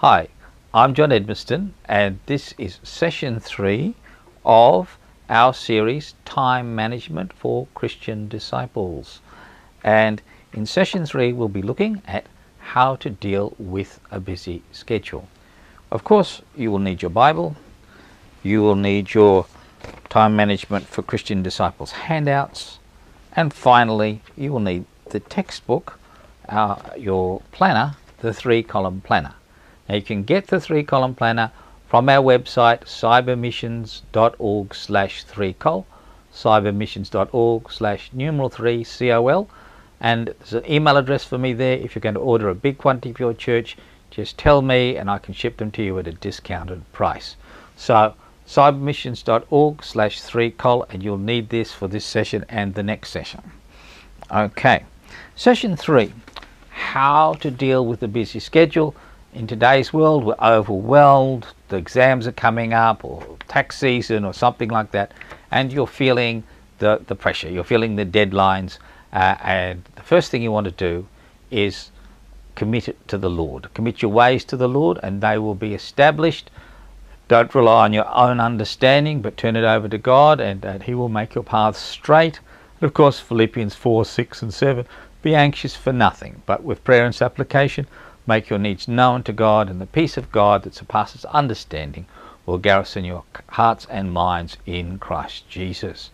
Hi, I'm John Edmiston, and this is session 3 of our series Time Management for Christian Disciples. And in session 3 we'll be looking at how to deal with a busy schedule. Of course, you will need your Bible, you will need your Time Management for Christian Disciples handouts, and finally you will need the textbook, your planner, the 3-column planner. Now you can get the 3-column planner from our website cybermissions.org/3col, cybermissions.org/3col, and there's an email address for me there. If you're going to order a big quantity for your church, just tell me and I can ship them to you at a discounted price. So cybermissions.org/3col, and you'll need this for this session and the next session. Okay, session 3, how to deal with a busy schedule. In today's world, we're overwhelmed, the exams are coming up, or tax season or something like that, and you're feeling the pressure, you're feeling the deadlines, and the first thing you want to do is commit it to the Lord. Commit your ways to the Lord and they will be established. Don't rely on your own understanding, but turn it over to God, and He will make your paths straight. And of course, Philippians 4, 6 and 7, be anxious for nothing, but with prayer and supplication, make your needs known to God, and the peace of God that surpasses understanding will garrison your hearts and minds in Christ Jesus.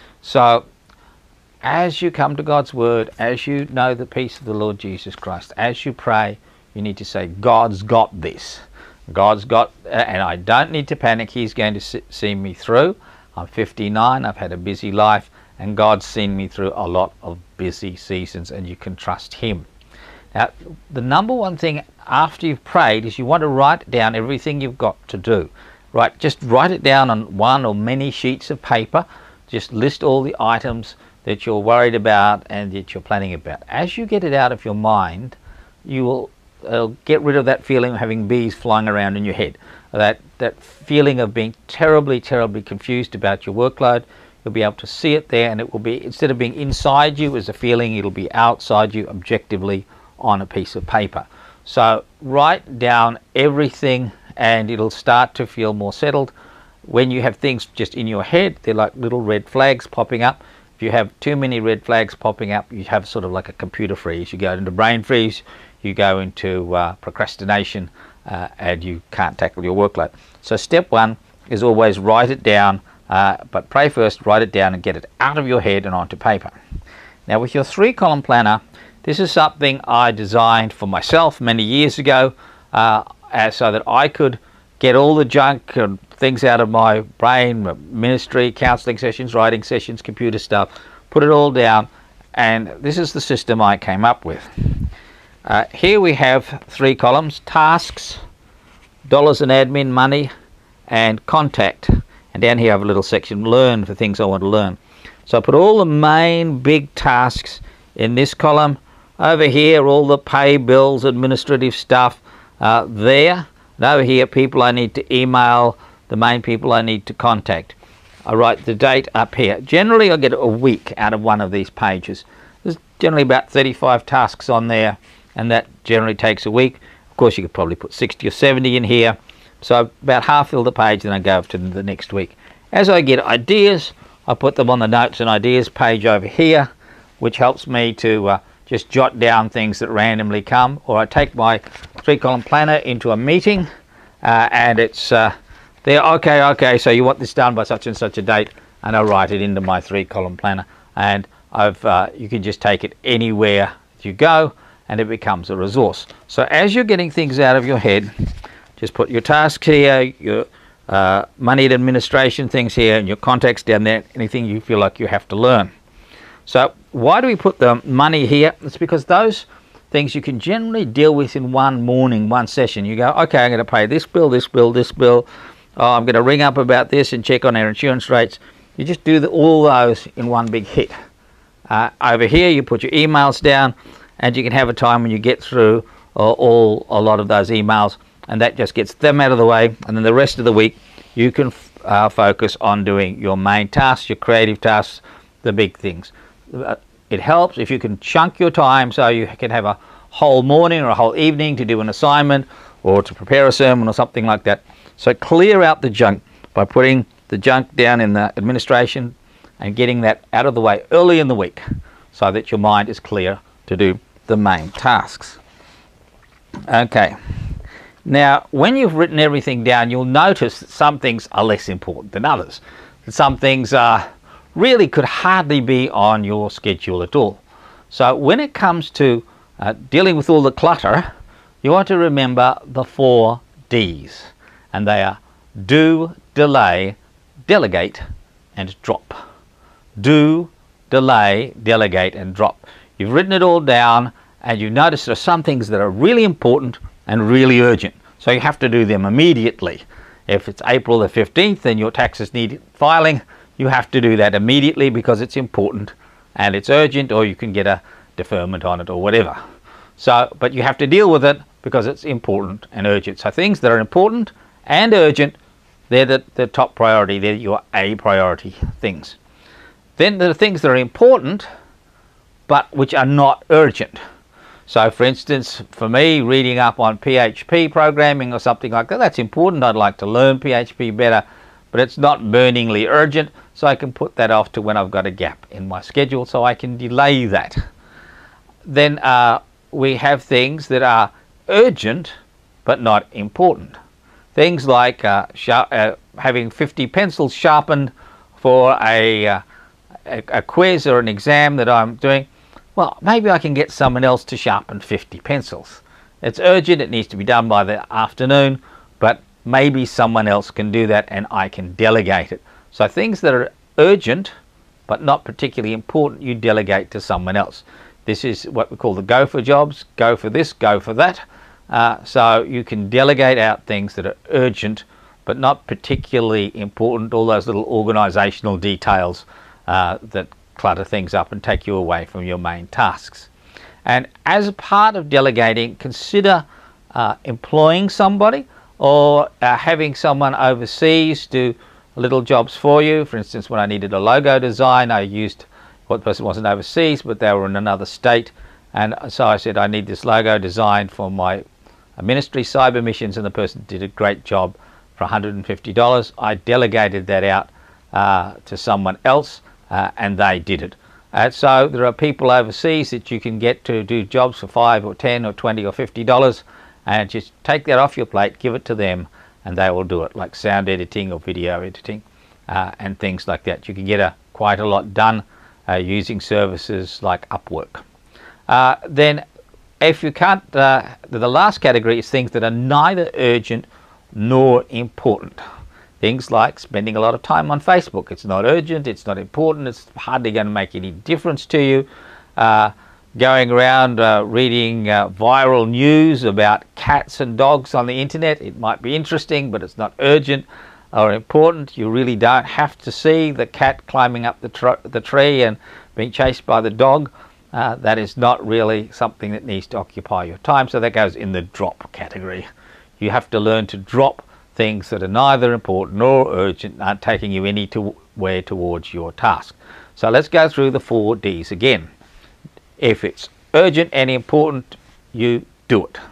So, as you come to God's Word, as you know the peace of the Lord Jesus Christ, as you pray, you need to say, God's got this. God's got, and I don't need to panic. He's going to see me through. I'm 59, I've had a busy life, and God's seen me through a lot of busy seasons, and you can trust Him. Now, the number one thing after you've prayed is you want to write down everything you've got to do. Right, just write it down on one or many sheets of paper. Just list all the items that you're worried about and that you're planning about. As you get it out of your mind, you will get rid of that feeling of having bees flying around in your head. That feeling of being terribly confused about your workload. You'll be able to see it there, and it will be, instead of being inside you as a feeling, it'll be outside you objectively on a piece of paper. So write down everything and it'll start to feel more settled. When you have things just in your head, they're like little red flags popping up. If you have too many red flags popping up, you have sort of like a computer freeze. You go into brain freeze, you go into procrastination, and you can't tackle your workload. So step 1 is always write it down, but pray first, write it down and get it out of your head and onto paper. Now with your 3-column planner, this is something I designed for myself many years ago, so that I could get all the junk and things out of my brain, ministry, counseling sessions, writing sessions, computer stuff, put it all down, and this is the system I came up with. Here we have 3 columns: tasks, dollars and admin, money, and contact. And down here I have a little section, learn, for things I want to learn. So I put all the main big tasks in this column. Over here, all the pay, bills, administrative stuff there. And over here, people I need to email, the main people I need to contact. I write the date up here. Generally, I get a week out of one of these pages. There's generally about 35 tasks on there, and that generally takes a week. Of course, you could probably put 60 or 70 in here. So about half fill the page, then I go to the next week. As I get ideas, I put them on the notes and ideas page over here, which helps me to just jot down things that randomly come, or I take my 3-column planner into a meeting and it's there, okay, so you want this done by such and such a date, and I write it into my 3-column planner, and you can just take it anywhere you go and it becomes a resource. So as you're getting things out of your head, just put your tasks here, your money and administration things here, and your contacts down there, anything you feel like you have to learn. So why do we put the money here? It's because those things you can generally deal with in one morning, one session. You go, okay, I'm going to pay this bill, this bill, this bill. Oh, I'm going to ring up about this and check on our insurance rates. You just do all those in one big hit. Over here, you put your emails down, and you can have a time when you get through a lot of those emails, and that just gets them out of the way. And then the rest of the week, you can focus on doing your main tasks, your creative tasks, the big things. It helps if you can chunk your time so you can have a whole morning or a whole evening to do an assignment, or to prepare a sermon or something like that. So clear out the junk by putting the junk down in the administration and getting that out of the way early in the week so that your mind is clear to do the main tasks. Okay. Now, when you've written everything down, you'll notice that some things are less important than others. Some things really could hardly be on your schedule at all. So when it comes to dealing with all the clutter, you want to remember the 4 Ds, and they are do, delay, delegate, and drop. Do, delay, delegate, and drop. You've written it all down, and you notice there are some things that are really important and really urgent, so you have to do them immediately. If it's April the 15th and your taxes need filing, you have to do that immediately because it's important and it's urgent, or you can get a deferment on it or whatever. So, but you have to deal with it because it's important and urgent. So things that are important and urgent, they're the top priority. They're your A priority things. Then there are things that are important but which are not urgent. So for instance, for me, reading up on PHP programming or something like that, that's important. I'd like to learn PHP better, but it's not burningly urgent, so I can put that off to when I've got a gap in my schedule, so I can delay that. Then we have things that are urgent but not important. Things like having 50 pencils sharpened for a quiz or an exam that I'm doing. Well, maybe I can get someone else to sharpen 50 pencils. It's urgent, it needs to be done by the afternoon, but maybe someone else can do that and I can delegate it. So things that are urgent but not particularly important, you delegate to someone else. This is what we call the go for jobs. Go for this, go for that. So you can delegate out things that are urgent but not particularly important, all those little organizational details that clutter things up and take you away from your main tasks. And as a part of delegating, consider employing somebody or having someone overseas do little jobs for you. For instance, when I needed a logo design, I used, well, the person wasn't overseas, but they were in another state, and so I said, I need this logo designed for my ministry cyber missions, and the person did a great job for $150. I delegated that out to someone else, and they did it. So there are people overseas that you can get to do jobs for $5 or $10 or $20 or $50, and just take that off your plate, give it to them, and they will do it, like sound editing or video editing and things like that. You can get quite a lot done using services like Upwork. Then if you can't, the last category is things that are neither urgent nor important. Things like spending a lot of time on Facebook. It's not urgent, it's not important, it's hardly going to make any difference to you. Going around reading viral news about cats and dogs on the internet. It might be interesting, but it's not urgent or important. You really don't have to see the cat climbing up the tree and being chased by the dog. That is not really something that needs to occupy your time, so that goes in the drop category. You have to learn to drop things that are neither important nor urgent, aren't taking you anywhere towards your task. So let's go through the 4 Ds again. If it's urgent and important, you do it.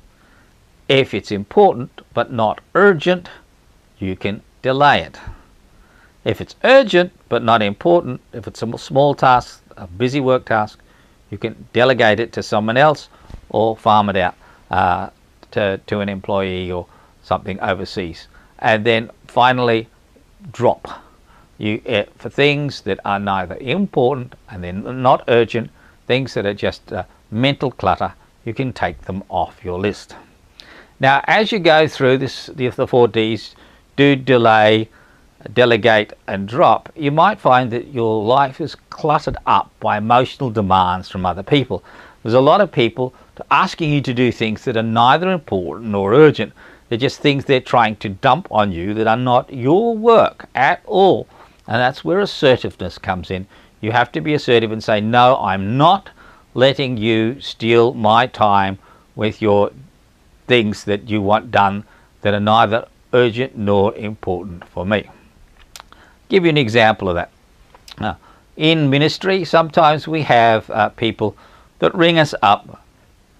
If it's important but not urgent, you can delay it. If it's urgent but not important, if it's a small task, a busy work task, you can delegate it to someone else or farm it out to an employee or something overseas. And then finally, drop. For things that are neither important and then not urgent, things that are just mental clutter, you can take them off your list. Now, as you go through the 4 Ds, do, delay, delegate and drop, you might find that your life is cluttered up by emotional demands from other people. There's a lot of people asking you to do things that are neither important nor urgent. They're just things they're trying to dump on you that are not your work at all. And that's where assertiveness comes in. You have to be assertive and say, no, I'm not letting you steal my time with your things that you want done that are neither urgent nor important for me. Give you an example of that. Now, in ministry, sometimes we have people that ring us up with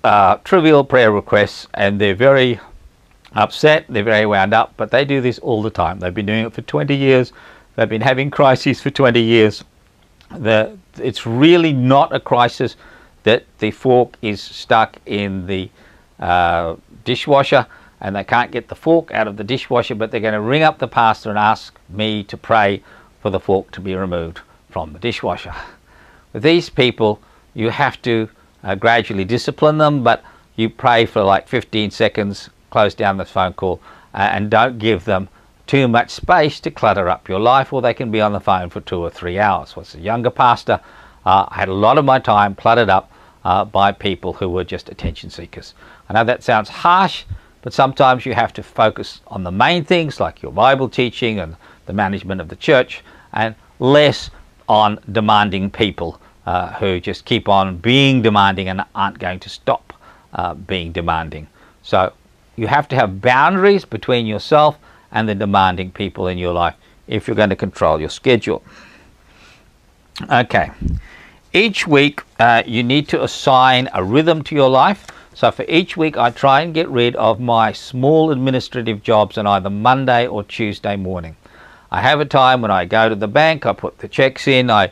trivial prayer requests, and they're very upset, they're very wound up, but they do this all the time. They've been doing it for 20 years. They've been having crises for 20 years. It's really not a crisis that the fork is stuck in the dishwasher and they can't get the fork out of the dishwasher, but they're going to ring up the pastor and ask me to pray for the fork to be removed from the dishwasher. With these people, you have to gradually discipline them, but you pray for like 15 seconds, close down the phone call, and don't give them too much space to clutter up your life, or they can be on the phone for 2 or 3 hours. As a younger pastor, I had a lot of my time cluttered up by people who were just attention seekers. I know that sounds harsh, but sometimes you have to focus on the main things like your Bible teaching and the management of the church, and less on demanding people who just keep on being demanding and aren't going to stop being demanding. So you have to have boundaries between yourself and the demanding people in your life if you're going to control your schedule. Okay, each week you need to assign a rhythm to your life. So for each week I try and get rid of my small administrative jobs on either Monday or Tuesday morning. I have a time when I go to the bank, I put the checks in, I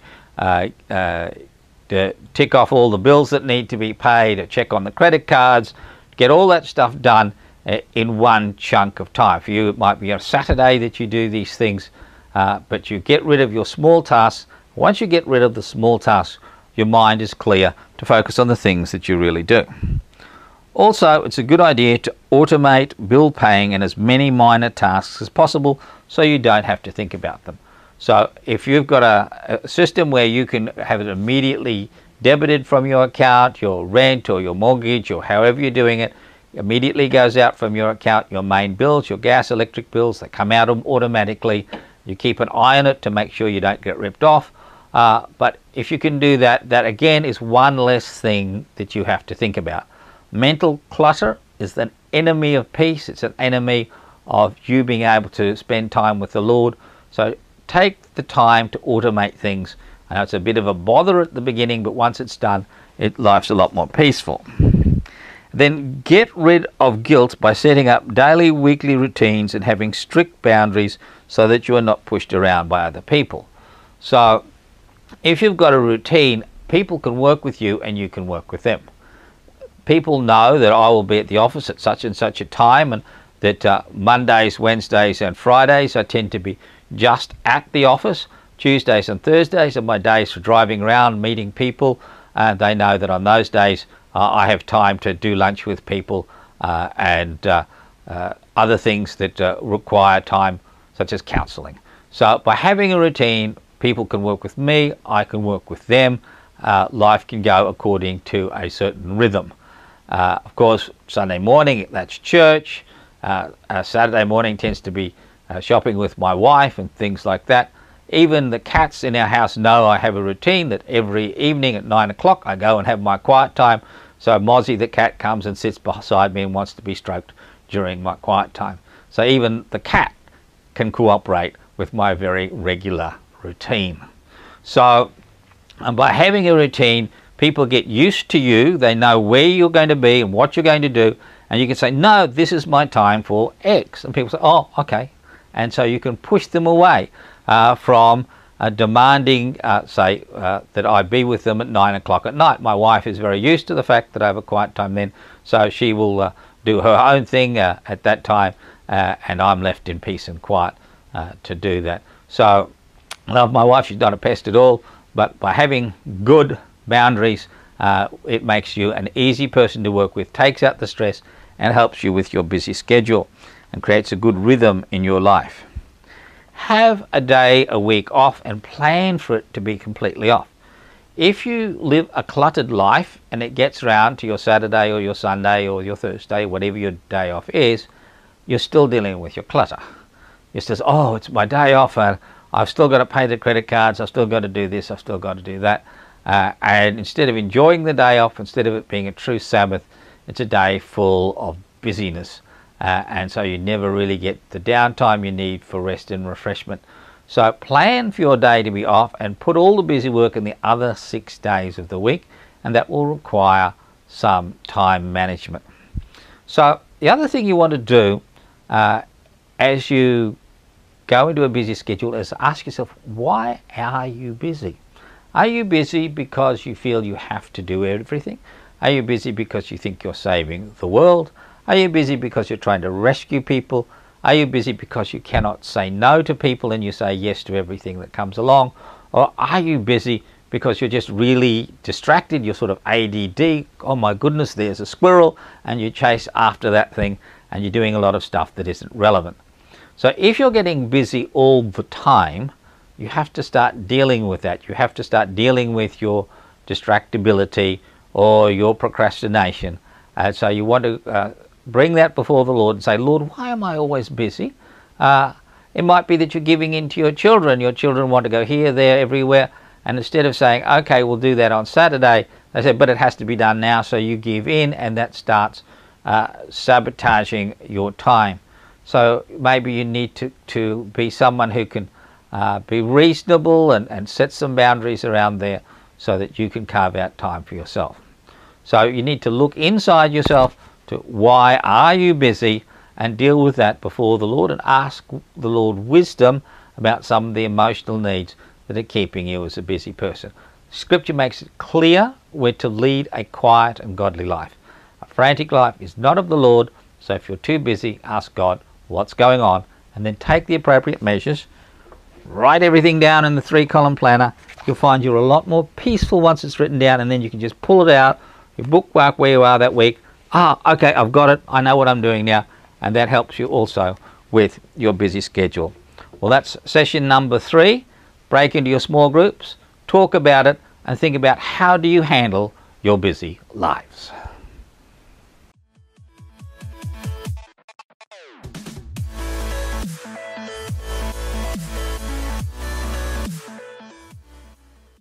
tick off all the bills that need to be paid, I check on the credit cards, get all that stuff done in one chunk of time. For you, it might be a Saturday that you do these things, but you get rid of your small tasks. Once you get rid of the small tasks, your mind is clear to focus on the things that you really do. Also, it's a good idea to automate bill paying and as many minor tasks as possible so you don't have to think about them. So if you've got a system where you can have it immediately debited from your account, your rent or your mortgage or however you're doing it, immediately goes out from your account, your main bills, your gas, electric bills, they come out automatically. You keep an eye on it to make sure you don't get ripped off. But if you can do that, that again is one less thing that you have to think about. Mental clutter is an enemy of peace. It's an enemy of you being able to spend time with the Lord. So take the time to automate things. I know it's a bit of a bother at the beginning, but once it's done, life's a lot more peaceful. Then get rid of guilt by setting up daily, weekly routines and having strict boundaries so that you are not pushed around by other people. So if you've got a routine, people can work with you and you can work with them. People know that I will be at the office at such and such a time, and that Mondays, Wednesdays and Fridays I tend to be just at the office. Tuesdays and Thursdays are my days for driving around, meeting people, and they know that on those days I have time to do lunch with people and other things that require time, such as counselling. So by having a routine, people can work with me, I can work with them. Life can go according to a certain rhythm. Of course, Sunday morning, that's church. Saturday morning tends to be shopping with my wife and things like that. Even the cats in our house know I have a routine that every evening at 9 o'clock I go and have my quiet time. So Mozzie the cat comes and sits beside me and wants to be stroked during my quiet time. So even the cat can cooperate with my very regular routine. So by having a routine, people get used to you. They know where you're going to be and what you're going to do. And you can say, no, this is my time for X. And people say, oh, okay. And so you can push them away from demanding, that I be with them at 9 o'clock at night. My wife is very used to the fact that I have a quiet time then, so she will do her own thing at that time, and I'm left in peace and quiet to do that. So I love my wife. She's not a pest at all, but by having good boundaries, it makes you an easy person to work with, takes out the stress, and helps you with your busy schedule and creates a good rhythm in your life. Have a day a week off and plan for it to be completely off. If you live a cluttered life and it gets around to your Saturday or your Sunday or your Thursday, whatever your day off is, you're still dealing with your clutter. You says, oh, it's my day off and I've still got to pay the credit cards, I've still got to do this, I've still got to do that. And instead of enjoying the day off, instead of it being a true Sabbath, it's a day full of busyness. And so you never really get the downtime you need for rest and refreshment. So plan for your day to be off and put all the busy work in the other 6 days of the week, and that will require some time management. So the other thing you want to do as you go into a busy schedule is ask yourself, why are you busy? Are you busy because you feel you have to do everything? Are you busy because you think you're saving the world? Are you busy because you're trying to rescue people? Are you busy because you cannot say no to people and you say yes to everything that comes along? Or are you busy because you're just really distracted, you're sort of ADD, oh my goodness, there's a squirrel, and you chase after that thing and you're doing a lot of stuff that isn't relevant? So if you're getting busy all the time, you have to start dealing with that. You have to start dealing with your distractibility or your procrastination. So you want to bring that before the Lord and say, Lord, why am I always busy? It might be that you're giving in to your children. Your children want to go here, there, everywhere. And instead of saying, okay, we'll do that on Saturday, they say, but it has to be done now. So you give in, and that starts sabotaging your time. So maybe you need to be someone who can be reasonable and set some boundaries around there so that you can carve out time for yourself. So you need to look inside yourself to why are you busy, and deal with that before the Lord and ask the Lord wisdom about some of the emotional needs that are keeping you as a busy person. Scripture makes it clear we're to lead a quiet and godly life. A frantic life is not of the Lord, so if you're too busy, ask God what's going on and then take the appropriate measures. Write everything down in the 3-column planner. You'll find you're a lot more peaceful once it's written down, and then you can just pull it out, you bookmark where you are that week. Okay, I've got it, I know what I'm doing now, and that helps you also with your busy schedule. Well, that's session number 3. Break into your small groups, talk about it, and think about how do you handle your busy lives.